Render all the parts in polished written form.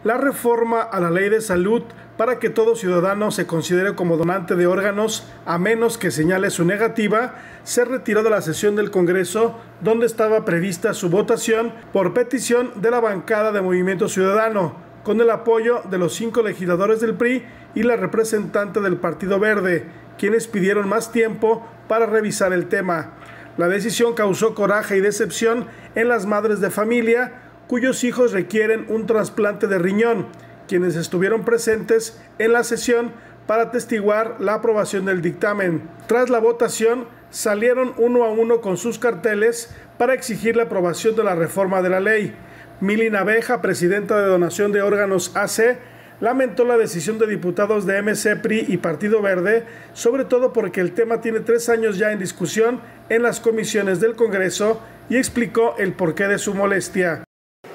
La reforma a la Ley de Salud para que todo ciudadano se considere como donante de órganos a menos que señale su negativa, se retiró de la sesión del Congreso, donde estaba prevista su votación por petición de la bancada de Movimiento Ciudadano, con el apoyo de los 5 legisladores del PRI y la representante del Partido Verde, quienes pidieron más tiempo para revisar el tema. La decisión causó coraje y decepción en las madres de familia, cuyos hijos requieren un trasplante de riñón, quienes estuvieron presentes en la sesión para atestiguar la aprobación del dictamen. Tras la votación, salieron uno a uno con sus carteles para exigir la aprobación de la reforma de la ley. Mili Naveja, presidenta de Donación de Órganos AC, lamentó la decisión de diputados de MC, PRI y Partido Verde, sobre todo porque el tema tiene 3 años ya en discusión en las comisiones del Congreso, y explicó el porqué de su molestia.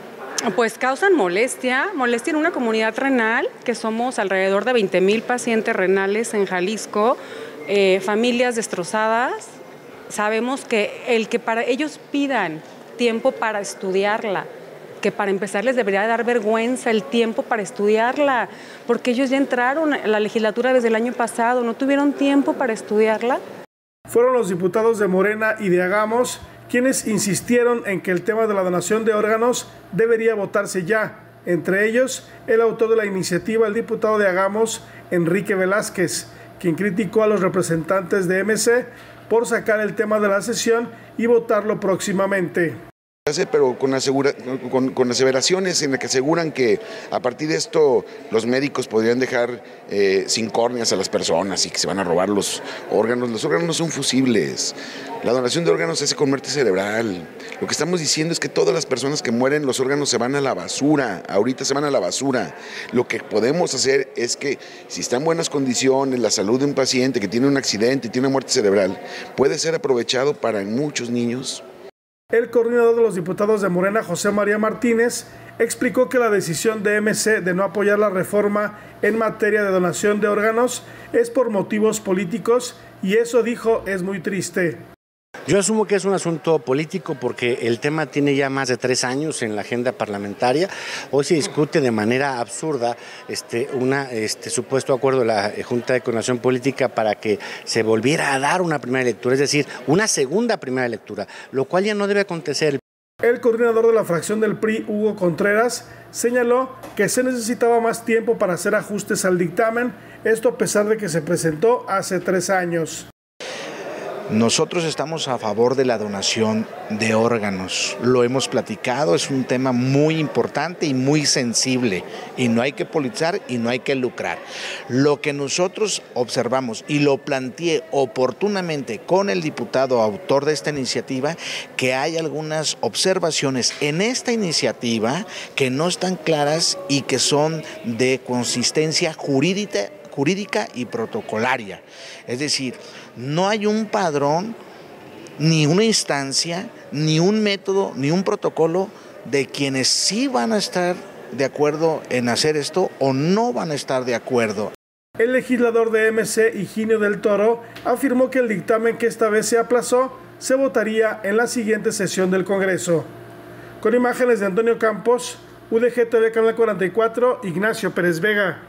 Pues causan molestia en una comunidad renal, que somos alrededor de 20,000 pacientes renales en Jalisco, familias destrozadas. Sabemos que el que para ellos pidan tiempo para estudiarla, que para empezar les debería dar vergüenza el tiempo para estudiarla, porque ellos ya entraron a la legislatura desde el año pasado, no tuvieron tiempo para estudiarla. Fueron los diputados de Morena y de Hagamos quienes insistieron en que el tema de la donación de órganos debería votarse ya. Entre ellos, el autor de la iniciativa, el diputado de Hagamos, Enrique Velázquez, quien criticó a los representantes de MC por sacar el tema de la sesión y votarlo próximamente. Pero con aseveraciones en las que aseguran que a partir de esto los médicos podrían dejar sin córneas a las personas y que se van a robar los órganos. Los órganos no son fusibles. La donación de órganos se hace con muerte cerebral. Lo que estamos diciendo es que todas las personas que mueren, los órganos se van a la basura. Ahorita se van a la basura. Lo que podemos hacer es que si está en buenas condiciones la salud de un paciente que tiene un accidente y tiene una muerte cerebral, puede ser aprovechado para muchos niños. El coordinador de los diputados de Morena, José María Martínez, explicó que la decisión de MC de no apoyar la reforma en materia de donación de órganos es por motivos políticos, y eso, dijo, es muy triste. Yo asumo que es un asunto político porque el tema tiene ya más de 3 años en la agenda parlamentaria. Hoy se discute de manera absurda un supuesto acuerdo de la Junta de Coordinación Política para que se volviera a dar una primera lectura, es decir, una segunda primera lectura, lo cual ya no debe acontecer. El coordinador de la fracción del PRI, Hugo Contreras, señaló que se necesitaba más tiempo para hacer ajustes al dictamen, esto a pesar de que se presentó hace 3 años. Nosotros estamos a favor de la donación de órganos, lo hemos platicado, es un tema muy importante y muy sensible y no hay que politizar y no hay que lucrar. Lo que nosotros observamos y lo planteé oportunamente con el diputado autor de esta iniciativa, que hay algunas observaciones en esta iniciativa que no están claras y que son de consistencia jurídica y protocolaria. Es decir, no hay un padrón, ni una instancia, ni un método, ni un protocolo de quienes sí van a estar de acuerdo en hacer esto o no van a estar de acuerdo. El legislador de MC, Higinio del Toro, afirmó que el dictamen, que esta vez se aplazó, se votaría en la siguiente sesión del Congreso. Con imágenes de Antonio Campos, UDG TV Canal 44, Ignacio Pérez Vega.